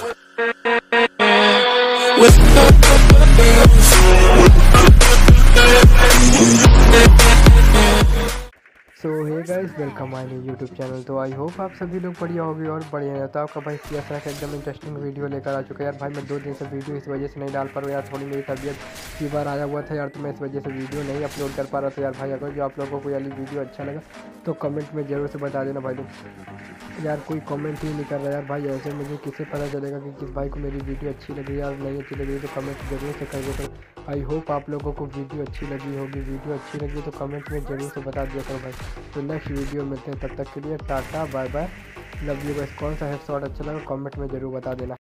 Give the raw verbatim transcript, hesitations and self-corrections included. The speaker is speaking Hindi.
So hey guys, welcome my new YouTube channel. तो आई होप आप सभी लोग बढ़िया होगी और बढ़िया है। तो आपका भाई इस तरह का एकदम इंटरेस्टिंग वीडियो लेकर आ चुका है यार। भाई मैं दो दिन से वीडियो इस वजह से नहीं डाल पा रहा हूँ यार, थोड़ी मेरी तबीयत फीवर आया हुआ था यार, तो मैं इस वजह से वीडियो नहीं अपलोड कर पा रहा था यार। भाई अगर जो आप लोगों को वाली वीडियो अच्छा लगा तो कमेंट में ज़रूर से बता देना भाई लोग। यार कोई कमेंट ही नहीं कर रहा यार। भाई ऐसे मुझे किससे पता चलेगा कि किस भाई को मेरी वीडियो अच्छी लगी यार नहीं अच्छी लगी, तो कमेंट जरूर से कर देते। आई होप आप लोगों को वीडियो अच्छी लगी होगी। वीडियो अच्छी लगी तो कमेंट में ज़रूर से बता दिया करो भाई। तो नेक्स्ट वीडियो मिलते हैं, तब तक के लिए tata bye bye, love you guys. कौन सा हेड शॉट अच्छा लगा कमेंट में ज़रूर बता देना।